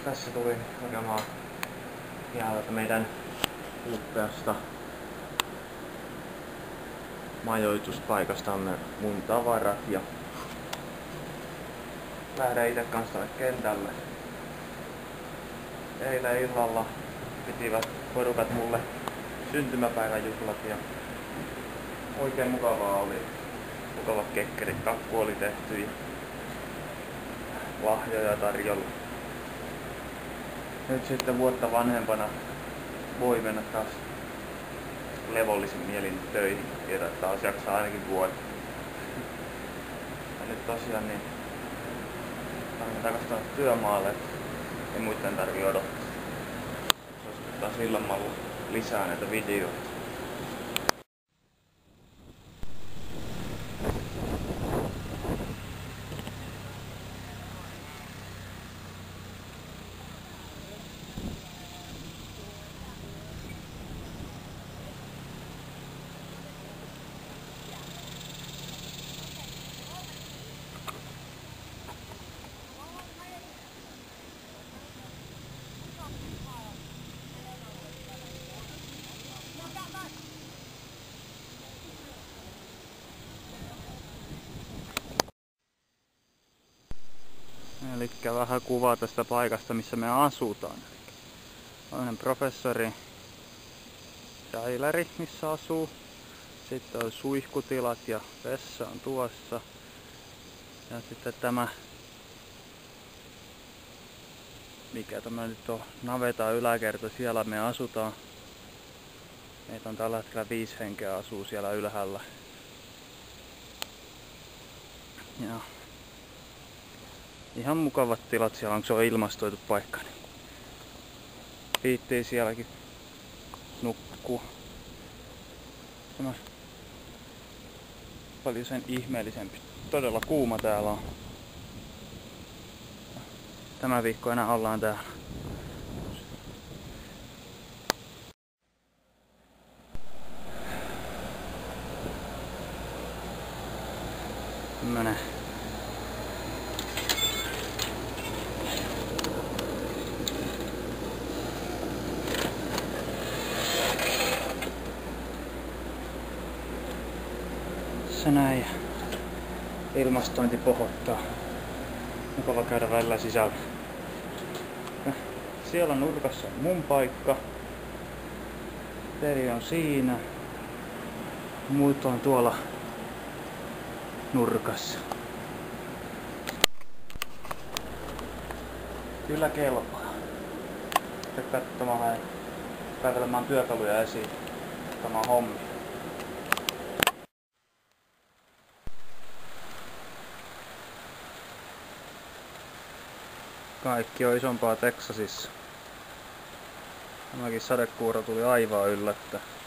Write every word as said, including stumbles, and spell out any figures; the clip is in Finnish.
Tässä tuli hakemaan ihan meidän upeasta majoituspaikastamme mun tavarat ja lähden itse kanssa tänne kentälle. Eilen illalla pitivät porukat mulle syntymäpäiväjuhlat ja oikein mukavaa oli. Mukavat kekkerit, kakku oli tehty ja lahjoja tarjolla. Nyt sitten vuotta vanhempana voi mennä taas levollisin mielin töihin. Tiedän, että taas jaksaa ainakin vuoden. Ja nyt tosiaan niin tarvitsen takaisin tuonne työmaalle, ei muiden tarvii odottaa. Se olisi taas illemmalla lisää näitä videoita. Elikkä vähän kuvaa tästä paikasta, missä me asutaan. On professori Säiläri, missä asuu. Sitten on suihkutilat ja vessa on tuossa. Ja sitten tämä, mikä tämä nyt on, naveta yläkerta, siellä me asutaan. Meitä on tällä hetkellä viisi henkeä asuu siellä ylhäällä. Ja ihan mukavat tilat siellä on, kun se on ilmastoitu paikka. Niin viittii sielläkin nukkuu. Tämä paljon sen ihmeellisempi. Todella kuuma täällä on. Tämä viikko enää ollaan täällä. Tämmönen se näin. Ilmastointi pohottaa. Mukava käydä välillä sisällä. Ja siellä nurkassa on mun paikka. Teri on siinä. Muut on tuolla nurkassa. Kyllä kelpaa. Sitten katsomaan ja päätelemään työkaluja esiin. Tämä hommi. Kaikki on isompaa Teksasissa. Tämäkin sadekuuro tuli aivan yllättä.